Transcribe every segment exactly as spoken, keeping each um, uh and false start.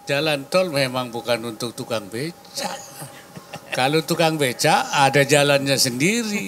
Jalan tol memang bukan untuk tukang becak. Kalau tukang becak ada jalannya sendiri.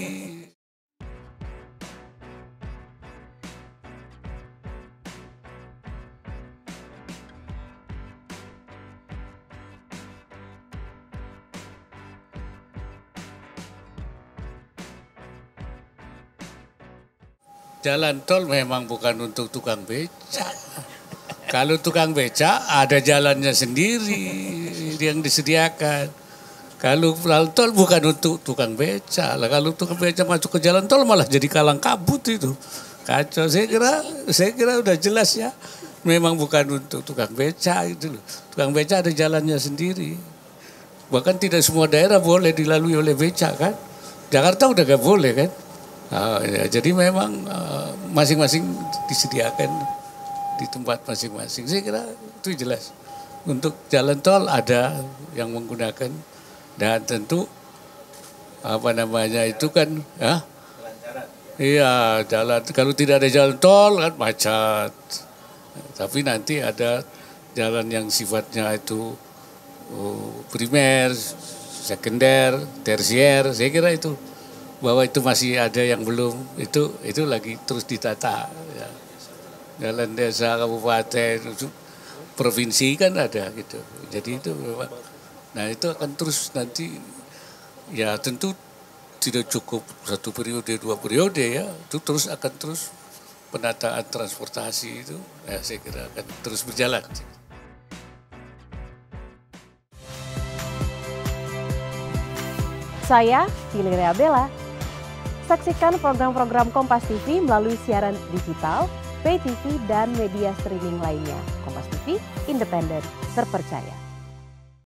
Jalan tol memang bukan untuk tukang becak. Kalau tukang becak ada jalannya sendiri yang disediakan. Kalau jalan tol bukan untuk tukang becak. Lah kalau tukang becak masuk ke jalan tol malah jadi kalang kabut itu. Kacau. Saya kira saya kira udah jelas ya. Memang bukan untuk tukang becak itu loh. Tukang becak ada jalannya sendiri. Bahkan tidak semua daerah boleh dilalui oleh becak kan. Jakarta udah gak boleh kan. Nah, ya, jadi memang uh, masing-masing disediakan di tempat masing-masing. Saya kira itu jelas. Untuk jalan tol ada yang menggunakan dan tentu apa namanya itu kan, ya, iya jalan. Kalau tidak ada jalan tol kan macet. Tapi nanti ada jalan yang sifatnya itu uh, primer, sekunder, tersier. Saya kira itu. Bahwa itu masih ada yang belum, itu itu lagi terus ditata. Ya. Jalan desa, kabupaten, provinsi kan ada gitu. Jadi itu memang, nah itu akan terus nanti, ya tentu tidak cukup satu periode, dua periode ya. Itu terus akan terus penataan transportasi itu, ya saya kira akan terus berjalan. Saya Valeria Bella. Saksikan program-program Kompas T V melalui siaran digital, pay T V, dan media streaming lainnya. Kompas T V, independen, terpercaya.